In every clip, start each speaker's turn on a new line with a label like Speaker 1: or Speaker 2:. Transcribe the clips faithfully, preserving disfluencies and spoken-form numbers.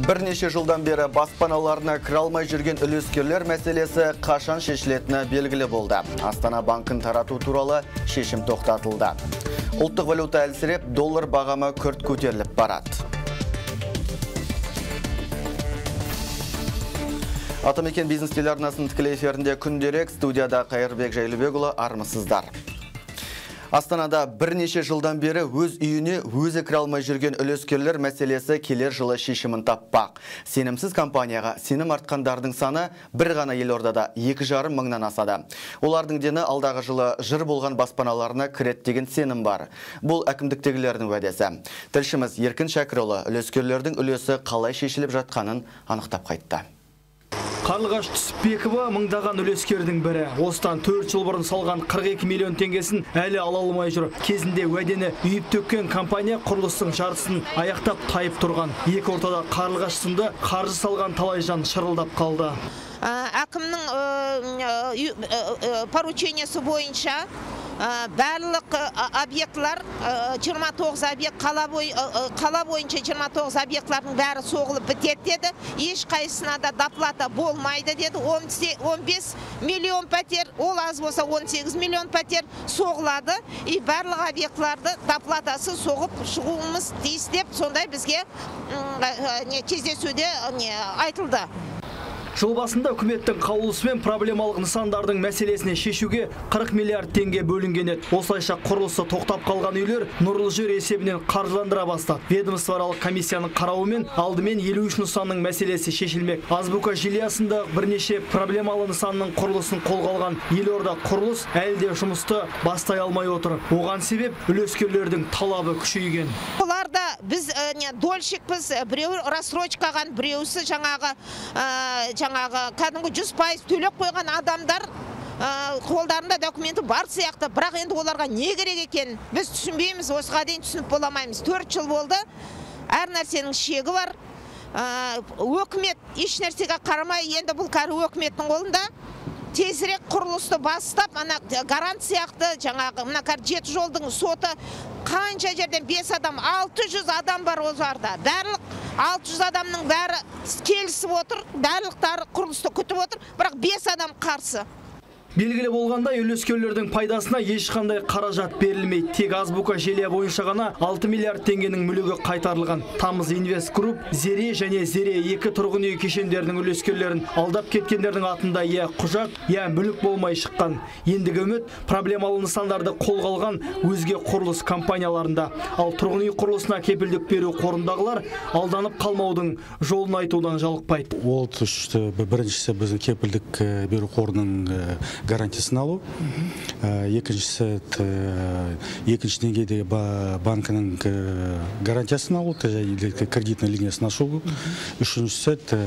Speaker 1: Бірнеше жылдан бері баспаналарына кіре алмай жүрген үлескерлер мәселесі қашан шешілетіні белгілі болды. Астана банкын тарату туралы шешім тоқтатылды. Ұлттық валюта әлсіреп, доллар бағамы күрт көтеріліп барады. Атамекен бизнес телеарнасының тікелей эфирінде күнделік, студияда Қайырбек Жайлыбекұлы, армысыздар. Астанада бірнеше жылдан бері өз үйіне өзі кіре алмай жүрген үлескерлер мәселесі келер жылы шешімін таппақ. Сенімсіз компанияға сенім артқандардың саны бір ғана елордада екі жарым мыңнан асады. Олардың дені алдағы жылы жыр болған баспаналарына кірет деген сенім бар. Бұл әкімдіктегілердің уәдесі. Тілшіміз Еркін Шәкірұлы үлескерлердің үлесі қалай шешіліп жатқанын анықтап қайтты.
Speaker 2: Қарлығаш Түсіпбекова мыңдаған үлескердің бірі. Осыдан төрт жыл бұрын салған қырық екі миллион теңгесін әлі ала алмай жүр. Кезінде уәдені үйіп төккен компания құрылыстың жартысын аяқтап тайып тұрған. Екі ортада Қарлығаш сынды қаржы салған талай жан шырылдап қалды.
Speaker 3: Әкімнің поручениесі бойынша барлық объектлар жиырма тоғыз объект қала бойынша жиырма тоғыз объектлардың бәрі соғылып бітеді деді. Еш қайсысына да доплата болмайды деді. он бес миллион пәтер, ол аз болса он сегіз миллион пәтер соғылады. И барлық объектларды доплатасы соғып шығуымыз тиіс деп сондай бізге кездесуде айтылды.
Speaker 2: Жыл басында үкіметтің қаулысымен проблемалық нысандардың мәселесіне шешуге қырық миллиард теңге бөлінген еді. Осылайша құрылысы тоқтап қалған үйлер нұрлы жер есебінен қаржыландыра бастады. Ведомствоаралық комиссияның қарауымен алдымен елу үш нысанның мәселесі шешілмек. Азбука желиясында бірнеше проблемалы нысанның құрылысын қолға алған елорда құрылыс әлі де жұмысты бастай алмай отыр. Оған себеп үлескерлердің талабы күшейген.
Speaker 3: Оларда біз дольщикпіз, біреу рассрочкаған, біреусі жаңағы жаңағы кәдімгі жүз пайыз төлеп қойған адамдар қолдарында документі бар сияқты, бірақ енді оларға не керек екен біз түсінбейміз, осыға дейін түсініп боламаймыз. төрт жыл болды, әр нәрсенің шегі бар. Өкімет еш нәрсеге қарамай, енді бұл кәрі өкіметтің қолында тезірек құрылысты бастап, ана гарант сияқты жаңағы мына жеті жолдың соты қанша жерден бес адам, алты жүз адам бар оларда. Барлық алты жүз адамның бәрі келісіп отыр, барлықтары құрылысты күтіп отыр, бірақ бес адам қарсы.
Speaker 2: Белгілі болғандай, үлескерлердің пайдасына ешқандай қаражат берілмейді. Тек Азбука желия бойынша ғана алты миллиард теңгенің мүлігі қайтарылған. Тамыз Инвест Групп, Зере және Зере екі тұрғын үй кешендерінің үлескерлерін алдап кеткендердің атында я құжат, я мүлік болмай шыққан. Ендігі үміт проблемалы нысандарды қолға алған өзге құрылыс компанияларында. Ал тұрғын үй құрылысына кепілдік беру қорындағылар алданып қалмаудың жолын айтудан жалықпайды.
Speaker 4: Ол біріншісі біздің кепілдік беру қорының гарантиясын алу, екіншісі екінші деңгейдегі банкінің гарантиясын алу, кредитный линиясын ашу, үшіншісі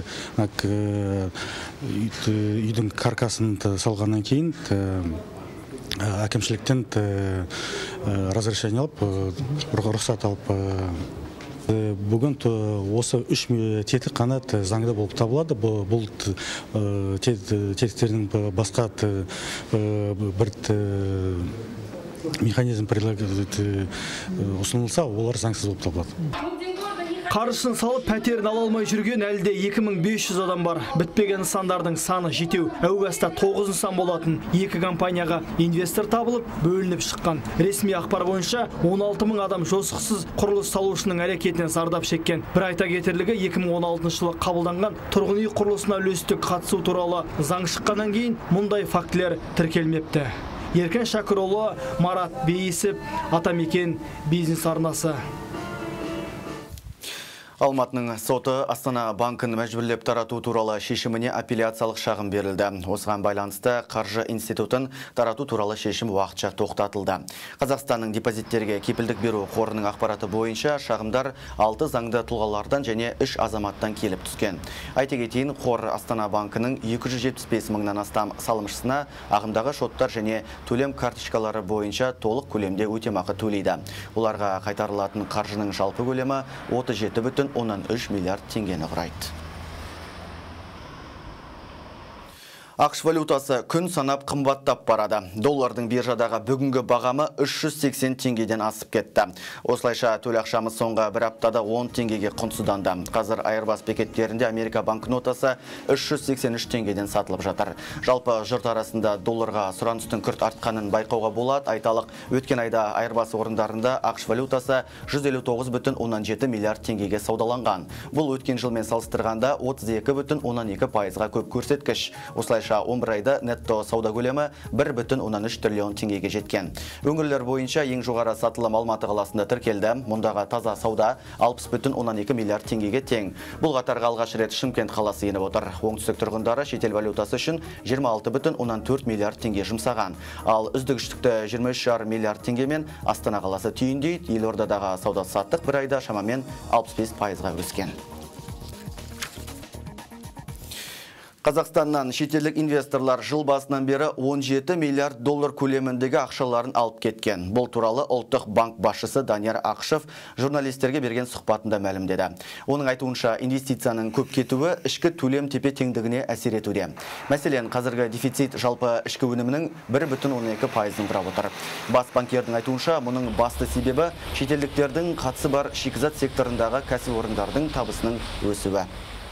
Speaker 4: үйдің каркасын салғаннан кейін әкімшіліктен разрешение алып, рұқсат алып, бүгін осы үш тетік қана заңда болып табылады. Бұл тетіктердің басқа бір механизм ұсынылса, олар заңсыз болып табылады.
Speaker 2: Қаржысын салып пәтерін ала алмай жүрген әлде екі мың бес жүз адам бар. Бітпеген нысандардың саны жетеу. Әу баста тоғыз нысан болатын. Екі компанияға инвестор табылып, бөлініп шыққан. Ресми ақпар бойынша он алты мың адам жосықсыз құрылыс салушының әрекетінен зардап шеккен. Бір айта кетерлігі екі мың он алтыншы жылы қабылданған тұрғын үй құрылысына үлестік қатысу туралы заң шыққаннан кейін мұндай фактілер тіркелмепті. Еркін Шәкірұлы, Марат Бейісіп, Атамекен бизнес арнасы.
Speaker 1: Алматының соты Астана банкын мәжбүрлеп тарату туралы шешіміне апелляциялық шағым берілді. Осыған байланысты қаржы институтын тарату туралы шешім уақытша тоқтатылды. Қазақстанның депозиттерге кепілдік беру қорының ақпараты бойынша шағымдар алты заңды тұлғалардан және үш азаматтан келіп түскен. Айта кетейін, қор Астана банкының екі жүз жетпіс бес мыңнан астам салымшысына ағымдағы шоттар және төлем карточкалары бойынша толық көлемде өтемақы төлейді. Оларға қайтарылатын қаржының жалпы көлемі отыз жеті бүтін оннан үш миллиард теңгені құрайды. ақш валютасы күн санап қымбаттап барады. Доллардың биржадағы бүгінгі бағамы үш жүз сексен теңгеден асып кетті. Осылайша төл ақшамыз соңғы бір аптада он теңгеге құнсызданды. Қазір айырбас бекеттерінде Америка банкнотасы үш жүз сексен үш теңгеден сатылып жатыр. Жалпы жұрт арасында долларға сұраныстың күрт артқанын байқауға болады. Айталық, өткен айда айырбас орындарында ақш валютасы жүз елу тоғыз бүтін оннан жеті миллиард теңгеге саудаланған. Бұл өткен жылмен салыстырғанда отыз екі бүтін оннан екі пайызға көп көрсеткіш. Осылайша он бір айда нетто сауда көлемі бір бүтін оннан үш триллион теңгеге жеткен. Өңірлер бойынша ең жоғары сатылым Алматы қаласында тіркелді. Мұндағы таза сауда алпыс бүтін оннан екі миллиард теңгеге тең. Бұл қатарға алғаш рет Шымкент қаласы еніп отыр. Оңтүстік тұрғындары шетел валютасы үшін жиырма алты бүтін оннан төрт миллиард теңге жұмсаған. Ал үздік үштікті жиырма үш жарым миллиард теңгемен Астана қаласы түйіндейді. Елордадағы сауда саттық бір айда шамамен алпыс бес пайызға өскен. Қазақстаннан шетелдік инвесторлар жыл басынан бері он жеті миллиард доллар көлеміндегі ақшаларын алып кеткен. Бұл туралы ұлттық банк басшысы Данияр Ақышев журналистерге берген сұхбатында мәлімдеді. Оның айтуынша, инвестицияның көп кетуі ішкі төлем тепе теңдігіне әсер етуде. Мәселен, қазіргі дефицит жалпы ішкі өнімінің бір бүтін оннан екі пайызын құрап отыр. Бас банкердің айтуынша, мұның басты себебі шетелдіктердің қатысы бар шикізат секторындағы кәсіпорындардың табысының өсуі.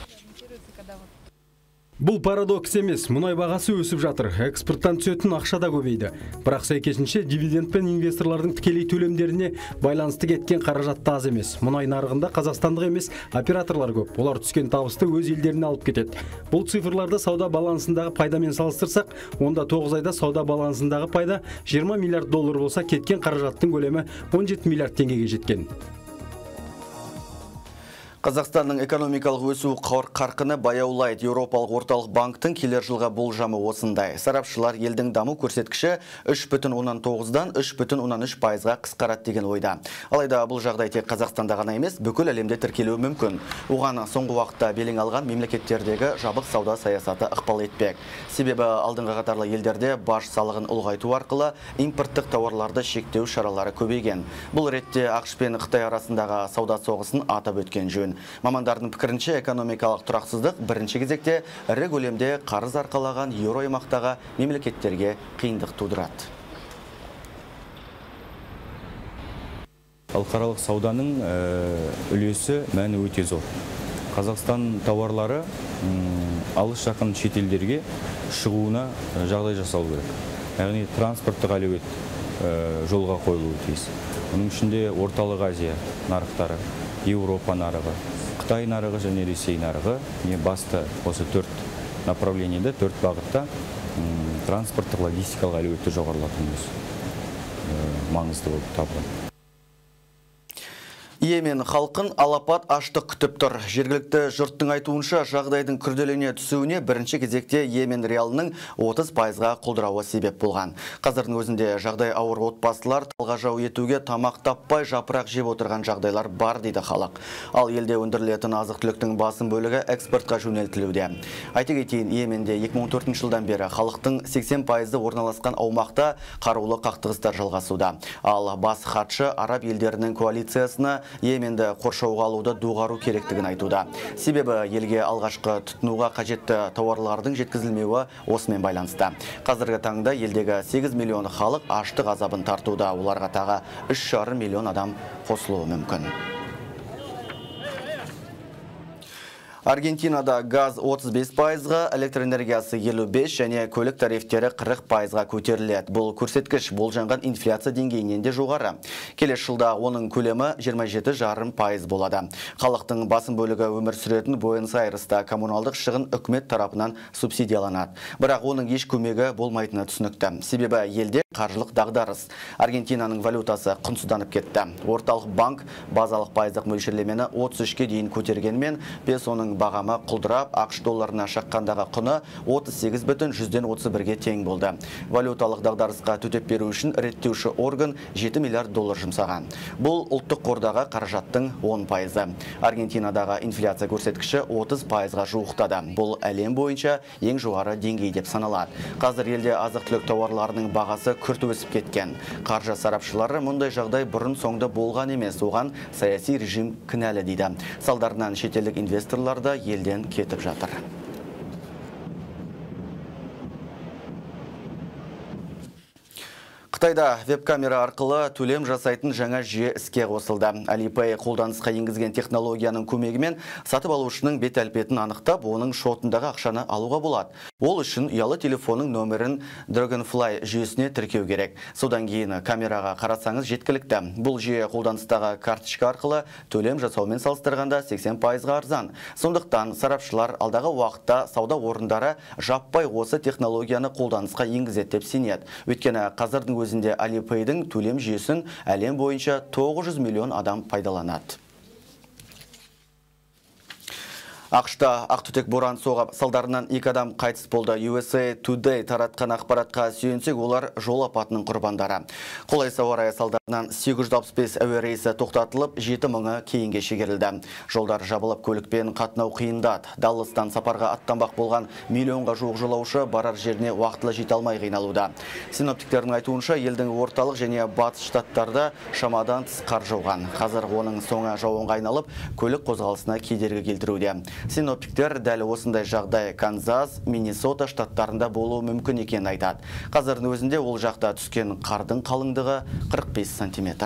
Speaker 5: Бұл парадокс емес, мұнай бағасы өсіп жатыр, экспорттан түсетін ақша да көбейді. Бірақ сәйкесінше дивиденд пен инвесторлардың тікелей төлемдеріне байланысты кеткен қаражат аз емес. Мұнай нарығында қазақстандық емес операторлар көп. Олар түскен табысты өз елдеріне алып кетеді. Бұл цифрларды сауда балансындағы пайдамен салыстырсақ, онда тоғыз айда сауда балансындағы пайда жиырма миллиард доллар болса, кеткен қаражаттың көлемі он жеті миллиард теңгеге жеткен.
Speaker 1: Қазақстанның экономикалық өсу қарқыны баяулайды. Еуропалық орталық банктың келер жылға болжамы осындай. Сарапшылар елдің даму көрсеткіші үш бүтін оннан тоғыздан үш бүтін оннан үш пайызға қысқарады деген ойда. Алайда бұл жағдай тек Қазақстанда ғана емес, бүкіл әлемде тіркелуі мүмкін. Оған соңғы уақытта белең алған мемлекеттердегі жабық сауда саясаты ықпал етпек. Себебі алдыңғы қатарлы елдерде баж салығын ұлғайту арқылы импорттық тауарларды шектеу шаралары көбейген. Бұл ретте ақш пен Қытай арасындағы сауда соғысын атап өткен жөн. Мамандардың пікірінше, экономикалық тұрақсыздық бірінші кезекте ірі көлемде қарыз арқалаған еуро аймақтағы мемлекеттерге қиындық тудырады.
Speaker 6: Халықаралық сауданың үлесі мәні өте зор. Қазақстан тауарлары алыс жақын шетелдерге шығуына жағдай жасау керек. Яғни транспорттық әлеует жолға қойылуы тиіс. Оның ішінде Орталық Азия нарықтары, Еуропа нарығы, Қытай нарығы және Ресей нарығы, не басты осы төрт направлениеде, төрт бағытта транспорттық логистикалық әлеуетті жоғарылатуымыз маңызды болып табылады.
Speaker 1: Йемен халқын алапат аштық күтіп тұр. Жергілікті жұрттың айтуынша жағдайдың күрделене түсуіне бірінші кезекте Йемен реалының отыз пайызға құлдырауы себеп болған. Қазірдің өзінде жағдай ауыр отбасылар талғажау етуге тамақ таппай жапырақ жеп отырған жағдайлар бар дейді халық. Ал елде өндірілетін азық-түліктің басым бөлігі экспортқа жөнелтілуде. Айта кетейін, Йеменде екі мың он төртінші жылдан бері халықтың сексен пайызы орналасқан аумақта қарулы қақтығыстар жалғасуда. Ал бас хатшы араб елдерінің коалициясына Йеменді қоршауға алуды доғару керектігін айтуда. Себебі елге алғашқы тұтынуға қажетті тауарлардың жеткізілмеуі осымен байланысты. Қазіргі таңда елдегі сегіз миллион халық аштық азабын тартуда. Оларға тағы үш жарым миллион адам қосылуы мүмкін. Аргентинада газ отыз бес пайызға, электроэнергиясы елу бес және көлік тарифтері қырық пайызға көтеріледі. Бұл көрсеткіш болжанған инфляция деңгейінен де жоғары. Келесі жылда оның көлемі жиырма жеті жарым пайыз болады. Халықтың басым бөлігі өмір сүретін Буэнос-Айреста коммуналдық шығын үкімет тарапынан субсидияланады. Бірақ оның еш көмегі болмайтыны түсінікті. Себебі елде қаржылық дағдарыс. Аргентинаның валютасы құнсызданып кетті. Орталық банк базалық пайыздық мөлшерлемені отыз үшке дейін көтергенмен, песоның бағамы құлдырап, ақш долларына шаққандағы құны отыз сегіз бүтін жүзден отыз бірге тең болды. Валюталық дағдарысқа төтеп беру үшін реттеуші орган жеті миллиард доллар жұмсаған. Бұл ұлттық қордағы қаражаттың он пайызы. Аргентинадағы инфляция көрсеткіші отыз пайызға жуықтады. Бұл әлем бойынша ең жоғары деңгей деп саналады. Қазір елде азық-түлік тауарларының бағасы күрт өсіп кеткен. Қаржы сарапшылары мұндай жағдай бұрын соңды болған емес, оған саяси режим кінәлі дейді. Салдарынан шетелдік инвесторлар да елден кетіп жатыр. Қытайда веб-камера арқылы төлем жасайтын жаңа жүйе іске қосылды. Alipay қолданысқа енгізген технологияның көмегімен сатып алушының бет әлпетін анықтап, оның шотындағы ақшаны алуға болады. Ол үшін ұялы телефонның нөмірін Dragonfly жүйесіне тіркеу керек. Содан кейін камераға қарасаңыз жеткілікті. Бұл жүйе қолданыстағы карточка арқылы төлем жасаумен салыстырғанда сексен пайызға арзан. Сондықтан сарапшылар алдағы уақытта сауда орындары жаппай осы технологияны қолданысқа енгізеді деп сенеді. Өйткені қазірдің өзінде Alipay'дің төлем жүйесін әлем бойынша тоғыз жүз миллион адам пайдаланады. Ақшта ақтүтек боран соғып, салдарынан екі адам қайтыс болды. ю эс эй Today таратқан ақпаратқа сүйенсек, олар жол апатының құрбандары. Қолайсыз ауа райы салдарынан сегіз жүз алпыс бес әуе рейсі тоқтатылып, жеті мыңы кейінге шегерілді. Жолдар жабылып, көлікпен қатынау қиындады. Далластан сапарға аттанбақ болған миллионға жуық жолаушы барар жеріне уақытылы жете алмай қиналуда. Синоптиктердің айтуынша, елдің орталық және батыс штаттарда шамадан тыс қар жауған. Қазір оның соңы жауынға айналып, көлік қозғалысына кедергі келтіруде. Синоптиктер дәл осындай жағдай Канзас, Миннесота штаттарында болуы мүмкін екенін айтады. Қазірдің өзінде ол жақта түскен қардың қалыңдығы қырық бес сантиметр.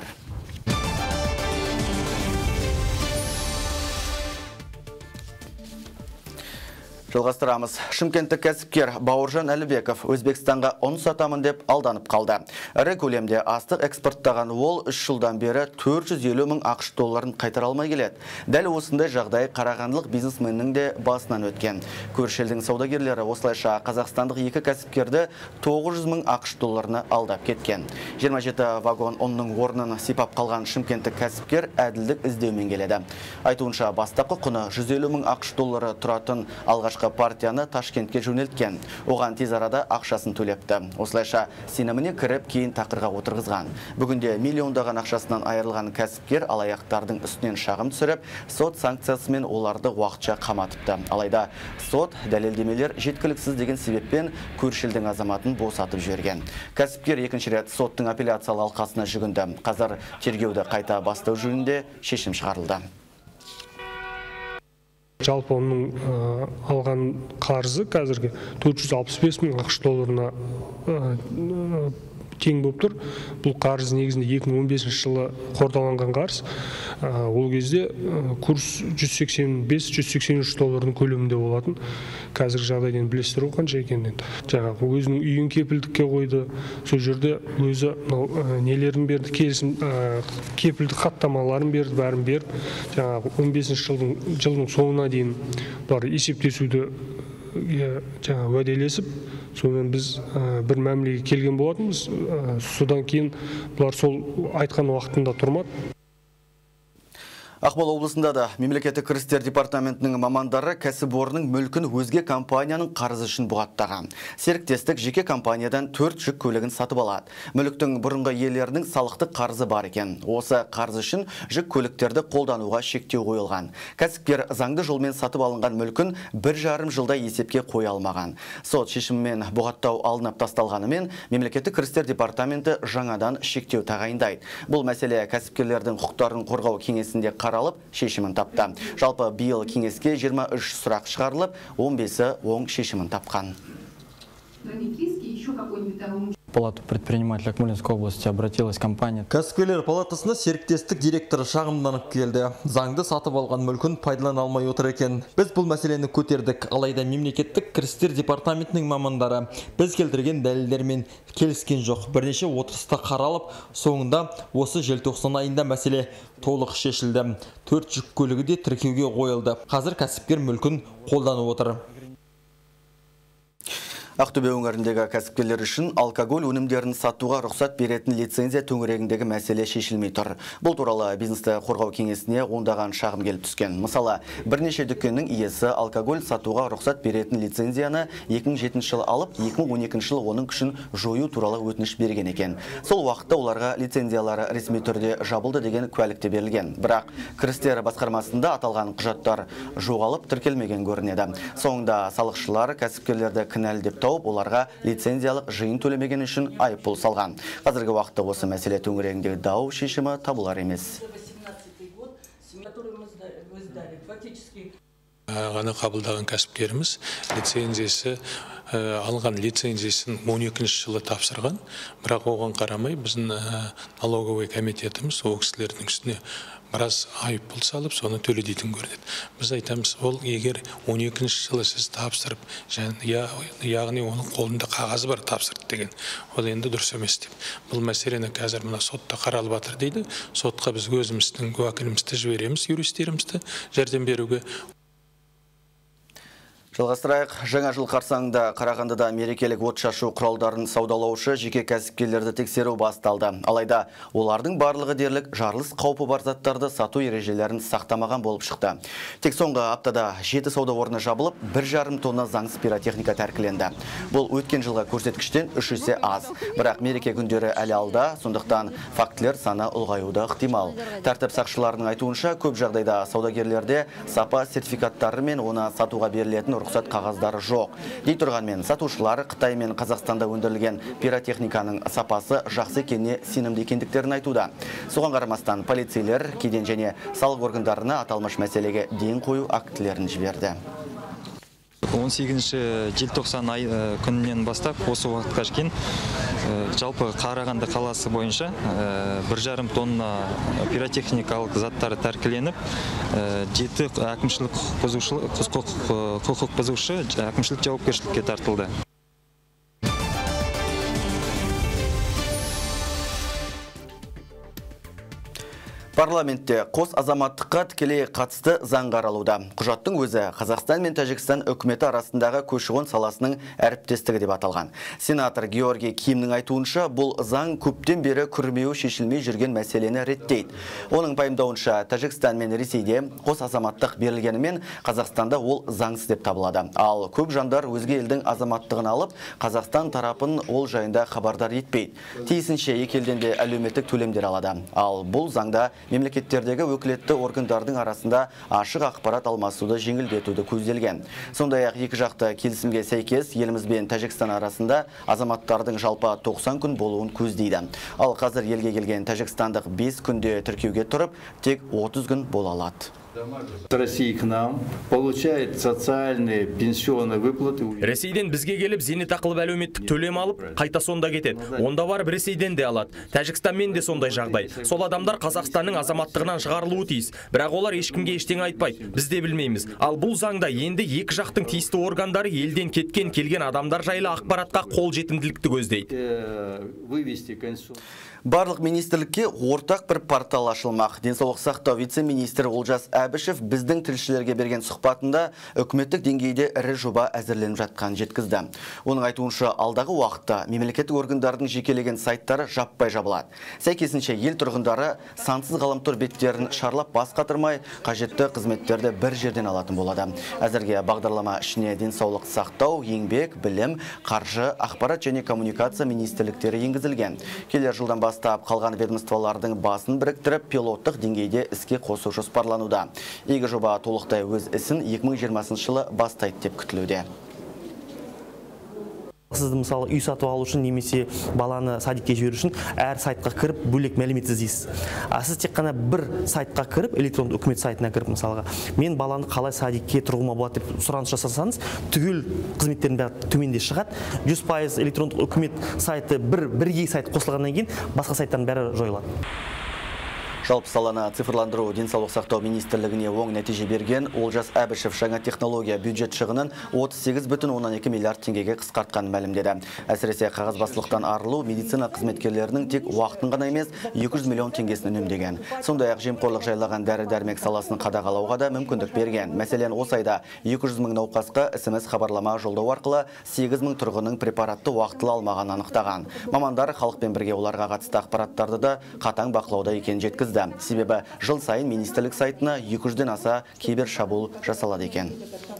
Speaker 1: Жалғастырамыз. Шымкенттік кәсіпкер Бауыржан Әлібеков Өзбекстанға ұн сатамын деп алданып қалды. Ірі көлемде астық экспорттаған ол үш жылдан бері төрт жүз елу мың ақш долларын қайтара алмай келеді. Дәл осындай жағдай қарағандылық бизнесменнің де басынан өткен. Көрші елдің саудагерлері осылайша қазақстандық екі кәсіпкерді тоғыз жүз мың ақш долларына алдап кеткен. жиырма жеті вагон ұнның орнын сипап қалған шымкенттік кәсіпкер әділдік іздеумен келеді. Айтуынша бастапқы құны жүз елу мың ақш доллары тұратын алғашқы партияны Ташкентке жөнелткен. Оған тез арада ақшасын төлепті. Осылайша сеніміне кіріп, кейін тақырға отырғызған. Бүгінде миллиондаған ақшасынан айырылған кәсіпкер алаяқтардың үстінен шағым түсіріп, сот санкциясымен оларды уақытша қаматыпты. Алайда сот дәлелдемелер жеткіліксіз деген себеппен көршілдің азаматын босатып жіберген. Кәсіпкер екінші рет соттың апелляциялы алқасына жүгінді. Қазір тергеуді қайта бастау жөнінде шешім шығарылды.
Speaker 7: Жалпы оның алған қарызы қазіргі төрт жүз алпыс бес мың ақш долларына тең болып тұр. Бұл қарыз негізінде екі мың он бесінші жылы қордаланған қарыз. Ол кезде курс жүз сексен бес жүз сексен үш доллардың көлемінде болатын. Қазіргі жағдайдан білесіздер ғой қанша екенін. Жаңағы өзінің үйін кепілдікке қойды. Сол жерде өзі нелерін берді, келісім кепілдік хаттамаларын берді, бәрін берді. Жаңағы он бесінші жылдың жылдың соңына дейін бар есептесуді жаңа уәделесіп, сонымен біз бір мәмілеге келген болатынбыз. Содан кейін бұлар сол айтқан уақытында тұрмады.
Speaker 1: Ақмола облысында да мемлекеттік кірістер департаментінің мамандары кәсіпорынның мүлкін өзге компанияның қарызы үшін бұғаттаған. Серіктестік жеке компаниядан төрт жүк көлігін сатып алады. Мүліктің бұрынғы иелерінің салықтық қарызы бар екен. Осы қарыз үшін жүк көліктерді қолдануға шектеу қойылған. Кәсіпкер заңды жолмен сатып алынған мүлкін бір жарым жылда есепке қоя алмаған. Сот шешімімен бұғаттау алынып тасталғанымен мемлекеттік кірістер департаменті жаңадан шектеу тағайындайды. Бұл мәселе кәсіпкерлердің құқықтарын қорғау кеңесінде қаралып, шешімін тапты. Жалпы биыл кеңеске жиырма үш сұрақ шығарылып, он бесі оң шешімін тапқан.
Speaker 8: Палату предпринимателей Акмолинской области обратилась компания.
Speaker 9: Кәсіпкерлер палатасына серіктестік директоры шағымданып келді. Заңды сатып алған мүлкін пайдалана алмай отыр екен. Біз бұл мәселені көтердік. Алайда мемлекеттік кірістер департаментінің мамандары біз келтірген дәлелдермен келіскен жоқ. Бірнеше отырыста қаралып, соңында осы желтоқсан айында мәселе толық шешілді. Төрт жүк көлігі де тіркеуге қойылды. Қазір кәсіпкер мүлкін қолданып отыр.
Speaker 1: Ақтөбе өңіріндегі кәсіпкерлер үшін алкоголь өнімдерін сатуға рұқсат беретін лицензия төңірегіндегі мәселе шешілмей тұр. Бұл туралы бизнесті қорғау кеңесіне ондаған шағым келіп түскен. Мысалы, бірнеше дүкеннің иесі алкоголь сатуға рұқсат беретін лицензияны екі мың жетінші жылы алып, екі мың он екінші жылы оның күшін жою туралы өтініш берген екен. Сол уақытта оларға лицензиялары ресми түрде жабылды деген куәлікте берілген. Бірақ кірістер басқармасында аталған құжаттар жоғалып тіркелмеген көрінеді. Соңында салықшылар кәсіпкерлерді кінәлі тауып, оларға лицензиялық жиын төлемеген үшін айыппұл салған. Қазіргі уақытта осы мәселе төңірегіндегі дау шешімі табылар емес.
Speaker 10: Ғана қабылдаған кәсіпкеріміз лицензиясы
Speaker 7: алған лицензиясын он екінші жылы тапсырған, бірақ оған қарамай біздің налоговый комитетіміз ол кісілердің үстіне біраз айыппұл салып, соны төледейтін көрінеді. Біз айтамыз, ол егер он екінші жылы сіз тапсырып, яғни оның қолында қағазы бар тапсырды деген, ол енді дұрыс емес деп. Бұл мәселені қазір мына сотта қаралып жатыр дейді. Сотқа біз өзіміздің уәкілімізді жібереміз, юристтерімізді жәрдем беруге.
Speaker 1: Жалғастырайық, жаңа жыл қарсаңында Қарағандыда мерекелік от шашу құралдарын саудалаушы жеке кәсіпкерлерді тексеру басталды. Алайда олардың барлығы дерлік жарылыс қаупі бар заттарды сату ережелерін сақтамаған болып шықты. Тек соңғы аптада жеті сауда орны жабылып, бір жарым тонна заңсыз пиротехника тәркіленді. Бұл өткен жылға көрсеткіштен үш есе аз. Бірақ мереке күндері әлі алда, сондықтан фактілер саны ұлғаюы ықтимал. Тәртіп сақшыларының айтуынша, көп жағдайда саудагерлерде сапа сертификаттары мен оны сатуға берілетін рұқсат қағаздары жоқ. Дей тұрғанмен, сатушылар Қытай мен Қазақстанда өндірілген пиротехниканың сапасы жақсы екеніне сенімді екендіктерін айтуда. Соған қарамастан полицейлер кеден және салық органдарына аталмыш мәселеге дейін қою актілерін жіберді.
Speaker 10: он сегізінші желтоқсан ай күнінен бастап осы уақытқа шейін жалпы Қарағанды қаласы бойынша бір жарым тонна пиротехникалық заттары тәркіленіп, жеті әкімшілік құқық бұзушы әкімшілік жауапкершілікке тартылды.
Speaker 1: Парламентте қос азаматтыққа тікелей қатысты заң қаралуда. Құжаттың өзі Қазақстан мен Тәжікстан үкіметі арасындағы көші-қон саласының әріптестігі деп аталған. Сенатор Георгий Кимнің айтуынша, бұл заң көптен бері күрмеуі шешілмей жүрген мәселені реттейді. Оның пайымдауынша, Тәжікстан мен Ресейде қос азаматтық берілгенімен Қазақстанда ол заңсыз деп табылады. Ал көп жандар өзге елдің азаматтығын алып, Қазақстан тарапын ол жайында хабардар етпейді. Тиісінше екі елден де әлеуметтік төлемдер алады. Ал бұл заңда мемлекеттердегі өкілетті органдардың арасында ашық ақпарат алмасуды жеңілдетуді көзделген. Сондай-ақ екі жақты келісімге сәйкес еліміз бен Тәжікстан арасында азаматтардың жалпы тоқсан күн болуын көздейді. Ал қазір елге келген тәжікстандық бес күнде тіркеуге тұрып, тек отыз күн бола алады.
Speaker 11: России к нам получает социальные пенсионные выплаты.
Speaker 12: Ресейден бізге келіп зейнетақылы әлеуметтік төлем алып, қайта сонда кетеді. Онда барып Ресейден де алады. Тәжікстанмен де сондай жағдай. Сол адамдар Қазақстанның азаматтығынан шығарылуы тиіс. Бірақ олар ешкімге ештеңе айтпайды. Біз де білмейміз. Ал бұл заңда енді екі жақтың тиісті органдары елден кеткен келген адамдар жайлы ақпаратқа қол жетімділікті көздейді.
Speaker 1: Барлық министрлікке ортақ бір портал ашылмақ. Денсаулық сақтау вице-министрі Олжас Әбішев біздің тілшілерге берген сұхбатында үкіметтік деңгейде ірі жоба әзірленіп жатқан жеткізді. Оның айтуынша, алдағы уақытта мемлекеттік органдардың жекелеген сайттары жаппай жабылады. Сәйкесінше ел тұрғындары сансыз ғаламтор беттерін шарлап бас қатырмай, қажетті қызметтерді бір жерден алатын болады. Әзірге бағдарлама ішіне денсаулық сақтау, еңбек, білім, қаржы, ақпарат және коммуникация министрліктері енгізілген. Келер жылдан бастап қалған ведомстволардың басын біріктіріп, пилоттық деңгейде іске қосу жоспарлануда. Игі жоба толықтай өз ісін екі мың жиырмасыншы жылы бастайды деп күтілуде.
Speaker 13: Сізді мысалы үй сатып алу үшін немесе баланы садикке жіберу үшін әр сайтқа кіріп бөлек мәлімет іздейсіз. А сіз тек қана бір сайтқа кіріп, электронды үкімет сайтына кіріп, мысалға, мен баланы қалай садикке тұрғыма болады деп сұраныс жасасаңыз, түгел қызметтердің бәрі төменде шығады. жүз пайыз электронды үкімет сайты бір біргей сайт қосылғаннан кейін басқа сайттардың бәрі жойылады.
Speaker 1: Жалпы саланы цифрландыру денсаулық сақтау министрлігіне оң нәтиже берген Олжас Әбішев жаңа технология бюджет шығынын отыз сегіз бүтін оннан екі миллиард теңгеге қысқартқан мәлімдеді. Әсіресе қағазбастылықтан арылу медицина қызметкерлерінің тек уақытын ғана емес екі жүз миллион теңгесін үнемдеген. Сондай-ақ жемқорлық жайлаған дәрі-дәрмек саласын қадағалауға да мүмкіндік берген. Мәселен, осы айда екі жүз мың науқасқа смс хабарлама жолдау арқылы сегіз мың тұрғынның препаратты уақытылы алмаған анықтаған. Мамандар халықпен бірге оларға қатысты ақпараттарды да қатаң бақылауда екенін жеткізді. Себебі жыл сайын министрлік сайтына екі жүзден аса кибер шабуыл жасалады екен.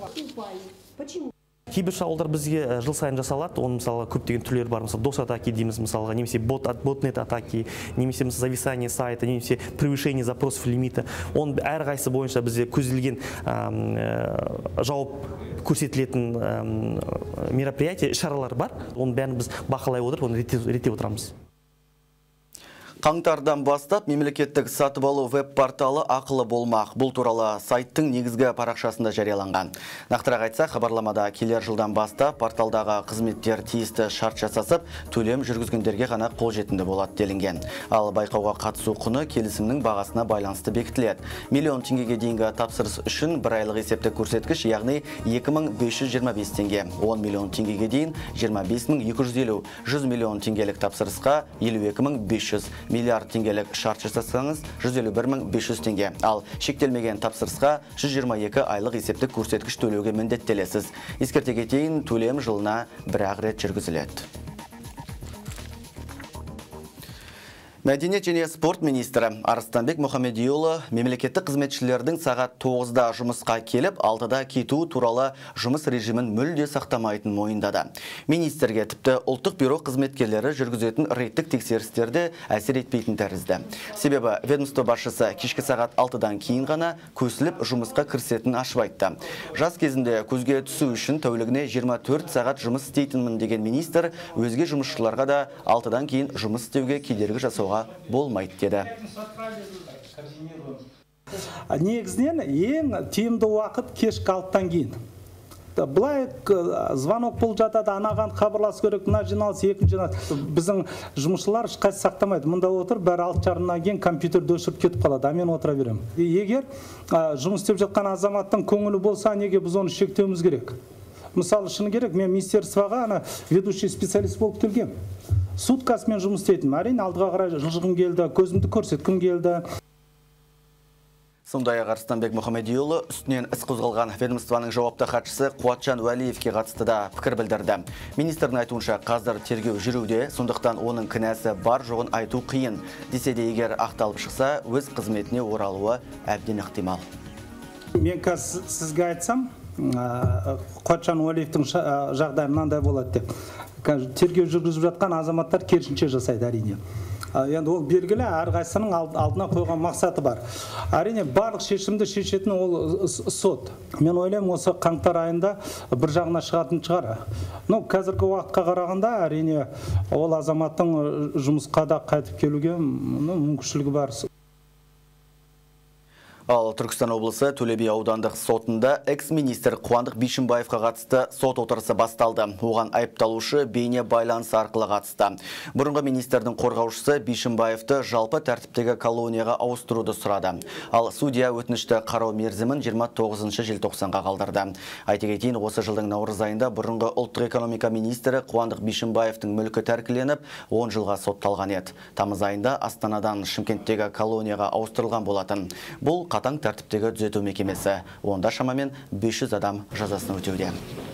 Speaker 13: Кибер шабуылдар бізге жыл сайын жасалады. Оның мысалы көптеген түрлері бар. Мысалы дос атаки дейміз, мысалға, немесе бот ботнет атаки, немесе мысалы зависание сайта, немесе превышение запросов лимита. Оның әрқайсысы бойынша бізде көзделген жауап көрсетілетін мероприятие, шаралар бар. Оның бәрін біз бақылай отырып, оны реттеп отырамыз.
Speaker 1: Қаңтардан бастап мемлекеттік сатып алу веб-порталы ақылы болмақ. Бұл туралы сайттың негізгі парақшасында жарияланған. Нақтырақ айтса, хабарламада келер жылдан бастап порталдағы қызметтер тиісті шарт жасасып, төлем жүргізгендерге ғана қолжетімді болады делінген. Ал байқауға қатысу құны келісімнің бағасына байланысты бекітіледі. Миллион теңгеге дейінгі тапсырыс үшін бір айлық есептік көрсеткіш, яғни екі мың бес жүз жиырма бес теңге. он миллион теңгеге дейін жиырма бес мың екі жүз елу, жүз миллион теңгелік тапсырысқа елу екі мың бес жүз, миллиард теңгелік шарт жасасаңыз жүз елу бір мың бес жүз теңге. Ал шектелмеген тапсырысқа жүз жиырма екі айлық есептік көрсеткіш төлеуге міндеттелесіз. Ескерте кетейін, төлем жылына бір-ақ рет жүргізіледі. Мәдениет және спорт министрі Арыстанбек Мұхамедиұлы мемлекеттік қызметшілердің сағат тоғызда жұмысқа келіп, алтыда кету туралы жұмыс режимін мүлде сақтамайтын мойындады. Министрге тіпті ұлттық бюро қызметкерлері жүргізетін рейдтік тексерістерді әсер етпейтін тәрізді. Себебі ведомство басшысы кешкі сағат алтыдан кейін ғана көсіліп жұмысқа кірісетін ашып айтты. Жас кезінде көзге түсу үшін тәулігіне жиырма төрт сағат жұмыс істейтінмін деген министр өзге жұмысшыларға да алтыдан кейін жұмыс істеуге кедергі жасауға болмайды деді.
Speaker 14: Негізінен ең тиімді уақыт кешкі алтыдан кейін. Бұлай звонок болып жатады, анаған хабарласу керек, мына жиналыс, екінші жиналыс. Біздің жұмысшылар ешқайсы сақтамайды. Мұнда отыр, бәрі алты жарымнан кейін компьютерді өшіріп кетіп қалады, мен отыра беремін. Егер жұмыс істеп жатқан азаматтың көңілі болса, неге біз оны шектеуіміз керек? Мысалы, шыны керек, мен министерствоға ана ведущий специалист болып келгем. Суткасымен жұмыс істейтін. Әрине, алдыға қарай жылжығым келді, көзімді көрсеткім келді.
Speaker 1: Сондай-ақ Арыстанбек Мұхамедиұлы үстінен іс қозғалған ведомствоның жауапты хатшысы Қуатжан Уәлиевке қатысты да пікір білдірді. Министрдің айтуынша қазір тергеу жүруде, сондықтан оның кінәсі бар жоғын айту қиын. Десе де егер ақталып шықса, өз қызметіне оралуы әбден ықтимал.
Speaker 14: Мен қазір сізге айтсам, Қуатжан Уәлиевтің жағдайы мынандай болады деп. Тергеу жүргізіп жатқан азаматтар керісінше жасайды, әрине. Енді ол белгілі, әрқайсының алдына қойған мақсаты бар. Әрине, барлық шешімді шешетін ол сот. Мен ойлаймын, осы қаңтар айында бір жағына шығатын шығар. Но қазіргі уақытқа қарағанда, әрине, ол азаматтың жұмысқа да қайтып келуге мүмкіншілігі бар.
Speaker 1: Ал Түркістан облысы Төле би аудандық сотында экс-министр Қуандық Бишімбаевқа қатысты сот отырысы басталды. Оған айыпталушы бейне байланыс арқылы қатысты. Бұрынғы министрдің қорғаушысы Бишімбаевты жалпы тәртіптегі колонияға ауыстыруды сұрады. Ал судья өтінішті қарау мерзімін жиырма тоғызыншы желтоқсанға қалдырды. Айта кетейін, осы жылдың наурыз айында бұрынғы ұлттық экономика министрі Қуандық Бишімбаевтың мүлкі тәркіленіп, он жылға сотталған еді. Тамыз айында Астанадан Шымкенттегі колонияға ауыстырылған болатын. Бұл қатаң тәртіптегі түзету мекемесі. Онда шамамен бес жүз адам жазасын өтеуде.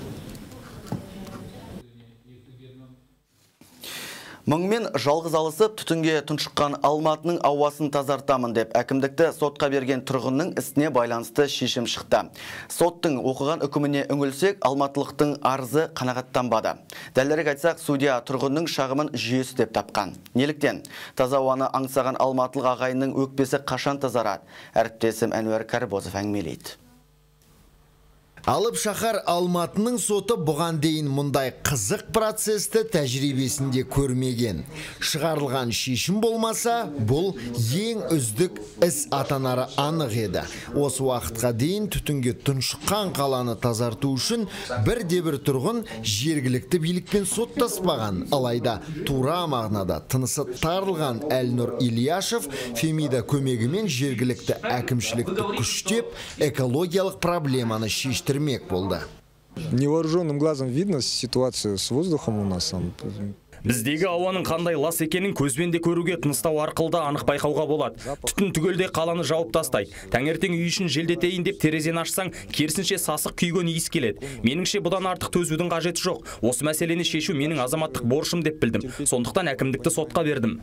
Speaker 1: Мұңмен жалғыз алысып, түтінге тұншыққан Алматының ауасын тазартамын деп, әкімдікті сотқа берген тұрғынның ісіне байланысты шешім шықты. Соттың оқыған үкіміне үңілсек, алматылықтың арызы қанағаттанбады. Дәлірек айтсақ, судья тұрғынның шағымын жүйесі деп тапқан. Неліктен? Таза ауаны аңсаған алматылық ағайынның өкпесі қашан тазарады? Әріптесім Әнуар Кәрібозов әңгімелейді.
Speaker 15: Алып шаһар Алматының соты бұған дейін мұндай қызық процесті тәжірибесінде көрмеген. Шығарылған шешім болмаса, бұл ең үздік іс атанары анық еді. Осы уақытқа дейін түтінге тұншыққан қаланы тазарту үшін бірде-бір тұрғын жергілікті билікпен соттаспаған. Алайда тура мағынада тынысы тарылған Әлнұр Ильяшев Фемида көмегімен жергілікті әкімшілікті күштеп, экологиялық проблеманы шешті.
Speaker 16: Невооруженным глазом видно ситуацию с воздухом у нас.
Speaker 12: Біздегі ауаның қандай лас екенін көзбен де көруге, тыныстау арқылы да анық байқауға болады. Түтін түгелде қаланы жауып тастайды. Таңертең үй ішін желдетейін деп терезені ашсаң, керісінше сасық күйген иіс келеді. Меніңше бұдан артық төзудің қажеті жоқ. Осы мәселені шешу менің азаматтық борышым деп білдім. Сондықтан әкімдікті сотқа бердім.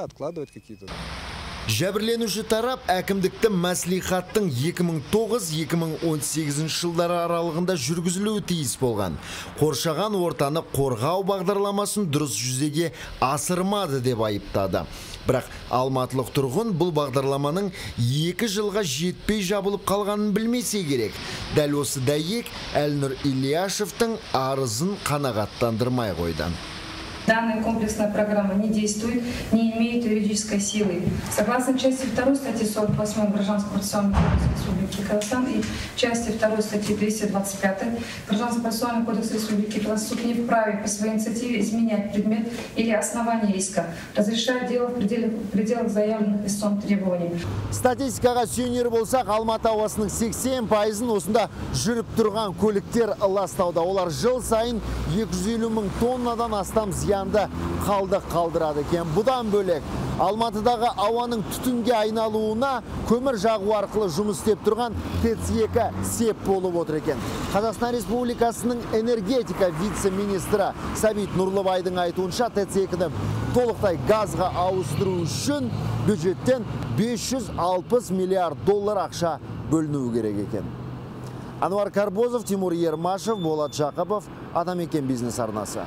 Speaker 15: Жәбірленуші тарап әкімдікті мәслихаттың екі мың тоғыз - екі мың он сегізінші жылдары аралығында жүргізілуі тиіс болған. Қоршаған ортаны қорғау бағдарламасын дұрыс жүзеге асырмады деп айыптады. Бірақ алматылық тұрғын бұл бағдарламаның екі жылға жетпей жабылып қалғанын білмесе керек. Дәл осы дәйек Әлнұр Ильяшевтің арызын қанағаттандырмай қойды.
Speaker 17: Данная комплексная программа не действует, не имеет юридической силы. Согласно части второй статьи сорок восьмой Гражданского процессуального кодекса Республики Казахстан и части второй статьи двести двадцать пятой Гражданского процессуального кодекса Республики Казахстан, суд не вправе по своей инициативе изменять предмет или основание иска, разрешая дело в пределах, в пределах заявленных истцом требований.
Speaker 15: Статистикаға сүйенер болсақ, Алматы ауасының сексен пайызын осында жүріп тұрған көліктер ластауда. Олар жыл сайын екі жүз елу мың тоннадан астам зиянды қалдық қалдырады екен. Бұдан бөлек Алматыдағы ауаның түтінге айналуына көмір жағу арқылы жұмыс істеп тұрған ТЭЦ екі сеп болып отыр екен. Қазақстан Республикасының энергетика вице-министрі Сәбит Нұрлыбайдың айтуынша ТЭЦ екіні толықтай газға ауыстыру үшін бюджеттен бес жүз алпыс миллиард доллар ақша бөлінуі керек екен. Ануар Карбозов, Тимур Ермашев, Болат Жақыпов, Атамекен бизнес арнасы.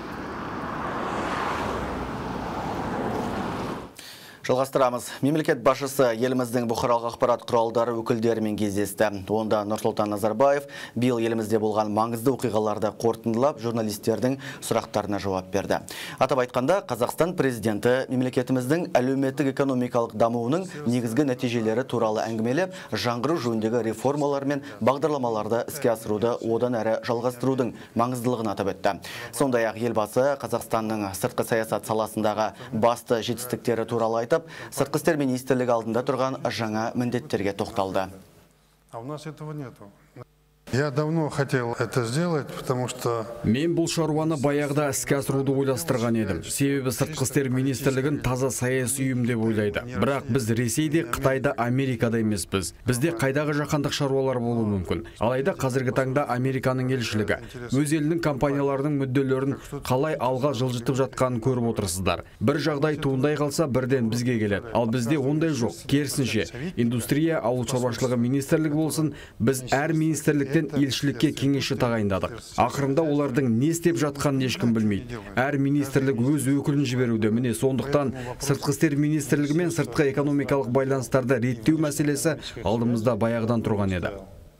Speaker 1: Жалғастырамыз. Мемлекет басшысы еліміздің бұқаралық ақпарат құралдары өкілдерімен кездесті. Онда Нұрсұлтан Назарбаев биыл елімізде болған маңызды оқиғаларды қорытындылап, журналистердің сұрақтарына жауап берді. Атап айтқанда, Қазақстан президенті мемлекетіміздің әлеуметтік экономикалық дамуының негізгі нәтижелері туралы әңгімелеп, жаңғыру жөніндегі реформалар мен бағдарламаларды іске асыруды одан әрі жалғастырудың маңыздылығын атап өтті. Сондай-ақ елбасы Қазақстанның сыртқы саясат саласындағы басты жетістіктері туралы айтып, сыртқы істер министрлігі алдында тұрған жаңа міндеттерге тоқталды.
Speaker 18: А у нас этого нету. Я давно хотел это сделать, потому что...
Speaker 5: Мен бұл шаруаны баяғыда іске асыруды ойластырған едім. Себебі сыртқы істер министрлігін таза саяси ұйым деп ойлайды. Бірақ біз Ресейде, Қытайда, Америкада емеспіз. Бізде қайдағы жаһандық шаруалар болуы мүмкін. Алайда қазіргі таңда Американың елшілігі өз елінің компанияларының мүдделерін қалай алға жылжытып жатқанын көріп отырсыздар. Бір жағдай туындай қалса, бірден бізге келеді. Ал бізде ондай жоқ. Керісінше, индустрия, ауыл шаруашылығы министрлігі болсын, біз әр министрліктен елшілікке кеңесші тағайындадық. Ақырында олардың не істеп жатқанын ешкім білмейді. Әр министрлік өз өкілін жіберуде. Міне сондықтан сыртқы істер министрлігі мен сыртқы экономикалық байланыстарды реттеу мәселесі алдымызда баяғыдан тұрған еді.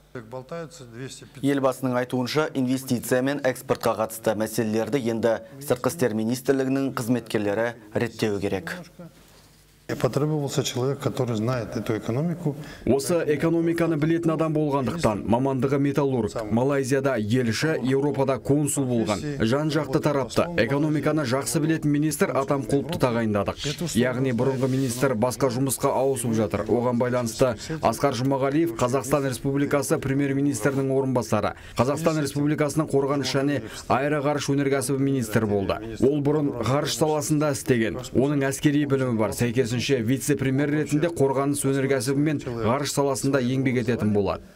Speaker 1: Елбасының айтуынша, инвестиция мен экспортқа қатысты мәселелерді енді сыртқы істер министрлігінің қызметкерлері реттеу керек.
Speaker 18: Потребовался человек, который знает эту экономику.
Speaker 5: Осы экономиканы білетін адам болғандықтан, мамандығы металлург, Малайзияда елші, Еуропада консул болған. Жан-жақты тарапты, экономиканы жақсы білетін министр Атамқұловты тағайындадық. Яғни бұрынғы министр басқа жұмысқа ауысып жатыр. Оған байланысты Асқар Жұмағалиев Қазақстан Республикасы премьер-министрінің орынбасары, Қазақстан Республикасының қорғаныс және аэроғарыш өнеркәсібі министрі болды. Ол бұрын ғарыш саласында істеген. Оның әскери білімі бар. Сәйкес вице-премьер ретінде қорғаныс өнеркәсібі мен ғарыш саласында еңбек ететін болады.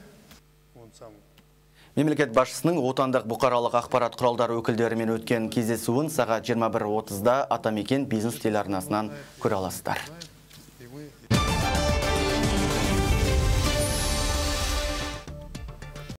Speaker 1: Мемлекет басшысының отандық бұқаралық ақпарат құралдары өкілдерімен өткен кездесуін сағат жиырма бір отызда Атамекен бизнес телеарнасынан көре аласыздар.